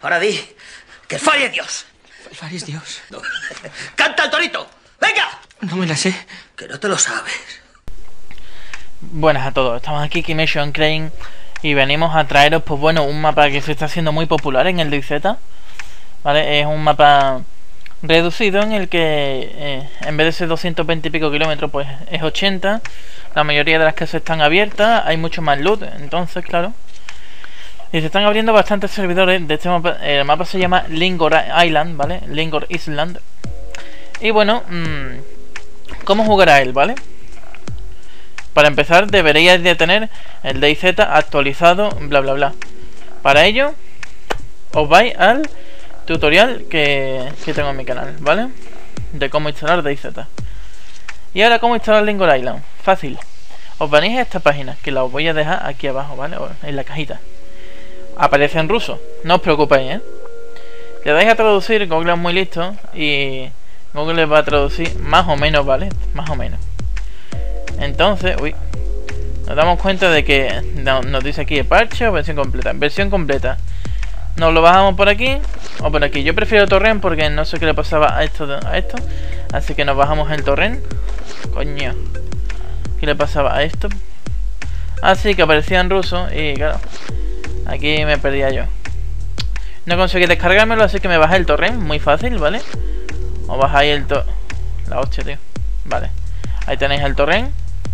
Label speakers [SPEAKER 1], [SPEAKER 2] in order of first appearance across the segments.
[SPEAKER 1] Ahora di que falle Dios.
[SPEAKER 2] Falle Dios.
[SPEAKER 1] No. ¡Canta el torito! ¡Venga!
[SPEAKER 2] No me la sé.
[SPEAKER 1] Que no te lo sabes.
[SPEAKER 3] Buenas a todos, estamos aquí Kimation Crane y venimos a traeros, pues bueno, un mapa que se está haciendo muy popular en el DayZ, ¿vale? Es un mapa reducido en el que en vez de ser 220 y pico kilómetros, pues es 80. La mayoría de las casas están abiertas, hay mucho más loot, entonces, claro. Y se están abriendo bastantes servidores de este mapa. El mapa se llama Lingor Island, ¿vale? Lingor Island. Y bueno, ¿cómo jugar a él, vale? Para empezar deberíais de tener el DayZ actualizado, bla bla bla. Para ello os vais al tutorial que tengo en mi canal, ¿vale? De cómo instalar DayZ. Y ahora, ¿cómo instalar Lingor Island? Fácil. Os venís a esta página, que la os voy a dejar aquí abajo, ¿vale? O en la cajita. Aparece en ruso, no os preocupéis, ¿eh? Le dais a traducir, Google es muy listo y Google va a traducir más o menos, ¿vale? Más o menos. Entonces, nos damos cuenta de que nos dice aquí parche o versión completa. Versión completa. Nos lo bajamos por aquí o por aquí. Yo prefiero torrent porque no sé qué le pasaba a esto. Así que nos bajamos el torrent. Coño, ¿qué le pasaba a esto? Así que aparecía en ruso y claro, aquí me perdía yo. No conseguí descargármelo, así que me bajé el torrent. Muy fácil, ¿vale? Os bajáis el torrent. La hostia, tío. Vale. Ahí tenéis el torrent.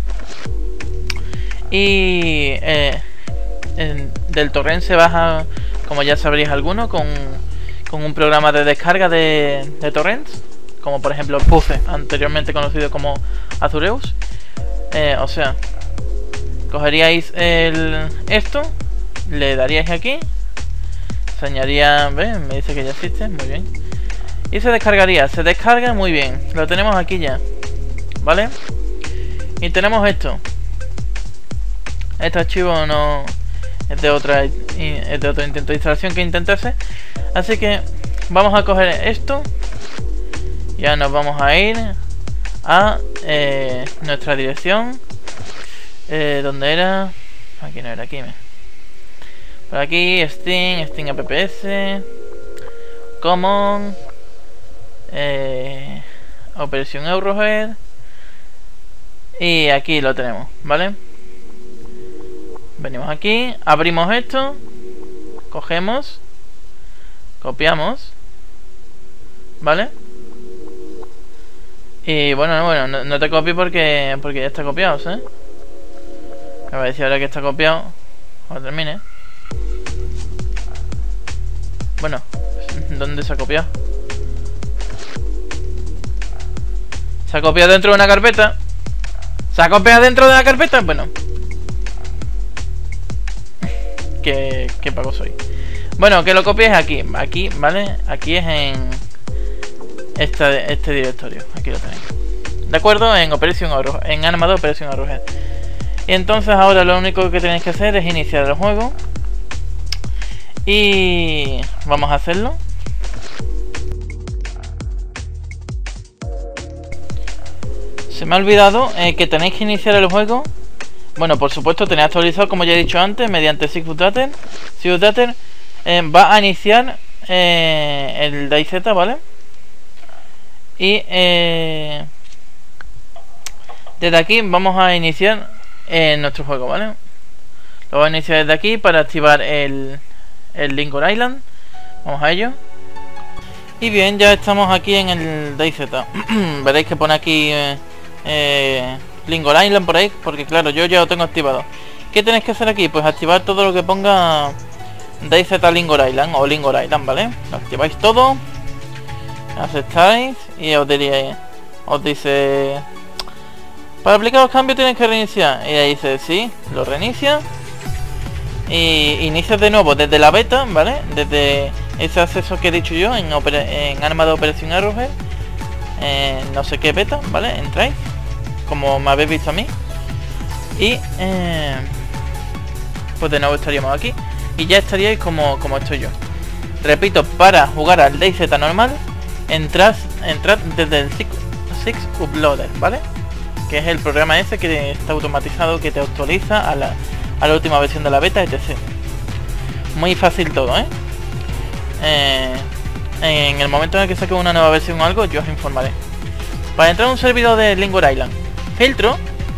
[SPEAKER 3] Y del torrent se baja, como ya sabréis alguno, con un programa de descarga de torrents, como por ejemplo Puffy, anteriormente conocido como Azureus. O sea, cogeríais esto, le daríais aquí, enseñaría, ¿ves? Me dice que ya existe, muy bien. Y se descargaría, se descarga muy bien, lo tenemos aquí ya, ¿vale? Y tenemos esto. Este archivo no es de otro intento de instalación que intentase. Así que vamos a coger esto. Ya nos vamos a ir a nuestra dirección. ¿Dónde era? Aquí no era, aquí. Por aquí, Steam apps, Common, Operación Eurohead. Y aquí lo tenemos, ¿vale? Venimos aquí, abrimos esto, cogemos, copiamos, ¿vale? Y bueno, no te copio porque ya está copiado, ¿sabes? Me va a decir ahora que está copiado cuando termine. Bueno, ¿dónde se ha copiado? Se ha copiado dentro de una carpeta. ¿Se ha copiado dentro de la carpeta? Bueno, ¿Qué pago soy? Bueno, que lo copies aquí, ¿vale? Aquí es en este directorio. Aquí lo tenéis. ¿De acuerdo? En Operación Arrowhead, en Armado Operación Arrowhead. Y entonces ahora lo único que tenéis que hacer es iniciar el juego. Y vamos a hacerlo. Se me ha olvidado que tenéis que iniciar el juego. Bueno, por supuesto, tenéis actualizado, como ya he dicho antes, mediante SysUpdater. SysUpdater va a iniciar el DayZ, ¿vale? Y desde aquí vamos a iniciar nuestro juego, ¿vale? Lo voy a iniciar desde aquí para activar el Lingor Island. Vamos a ello. Y bien, ya estamos aquí en el DayZ. Veréis que pone aquí Lingor Island por ahí, porque claro, yo ya lo tengo activado. ¿Qué tenéis que hacer aquí? Pues activar todo lo que ponga DayZ Lingor Island o Lingor Island, ¿vale? Lo activáis todo, aceptáis y os dice para aplicar los cambios tienes que reiniciar. Y ahí dice sí, lo reinicia y inicias de nuevo desde la beta, ¿vale? Desde ese acceso que he dicho yo en Armado Operación Arrowhead, no sé qué beta, ¿vale? Entráis como me habéis visto a mí y pues de nuevo estaríamos aquí y ya estaríais como estoy yo. Repito, para jugar al DayZ normal entrad desde el SysUploader, ¿vale? Que es el programa ese que está automatizado, que te actualiza a la última versión de la beta, etc. Muy fácil todo, ¿eh? en el momento en el que saque una nueva versión o algo, yo os informaré. Para entrar a un servidor de Lingor Island, filtro,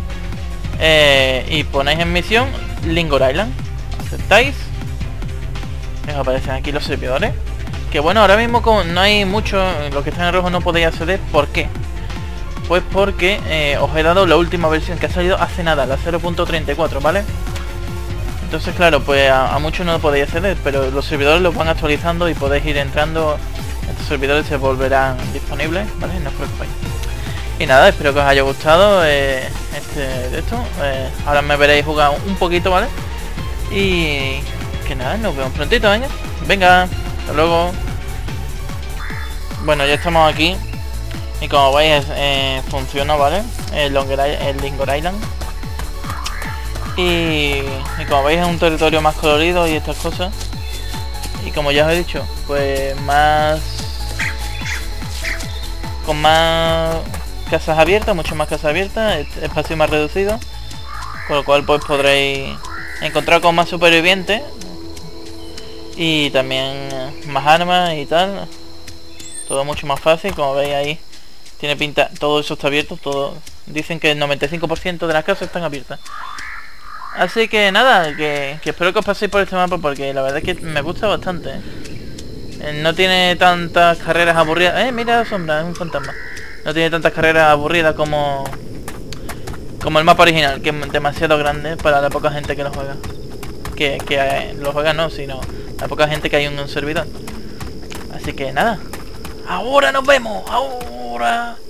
[SPEAKER 3] y ponéis en misión Lingor Island, aceptáis, os aparecen aquí los servidores. Que bueno, ahora mismo como no hay mucho, los que están en rojo no podéis acceder. ¿Por qué? Pues porque os he dado la última versión que ha salido hace nada, la 0.34, ¿vale? Entonces claro, pues a muchos no podéis acceder, pero los servidores los van actualizando y podéis ir entrando. Estos servidores se volverán disponibles, ¿vale? No os preocupéis. Y nada, espero que os haya gustado de esto. Ahora me veréis jugar un poquito, ¿vale? Y que nada, nos vemos prontito, ¿eh? Venga, hasta luego. Bueno, ya estamos aquí. Y como veis, funciona, ¿vale? El Lingor Island. Y como veis es un territorio más colorido y estas cosas. Y como ya os he dicho, pues con más casas abiertas, mucho más casas abiertas, espacio más reducido. Con lo cual pues podréis encontrar con más supervivientes. Y también más armas y tal. Todo mucho más fácil, como veis ahí. Tiene pinta, todo eso está abierto, todo. Dicen que el 95% de las casas están abiertas. Así que nada, que espero que os paséis por este mapa porque la verdad es que me gusta bastante. No tiene tantas carreras aburridas. Mira la sombra, es un fantasma. No tiene tantas carreras aburridas como el mapa original, que es demasiado grande para la poca gente que lo juega. Que lo juega no, sino la poca gente que hay en un servidor. Así que nada. Ahora nos vemos, ahora.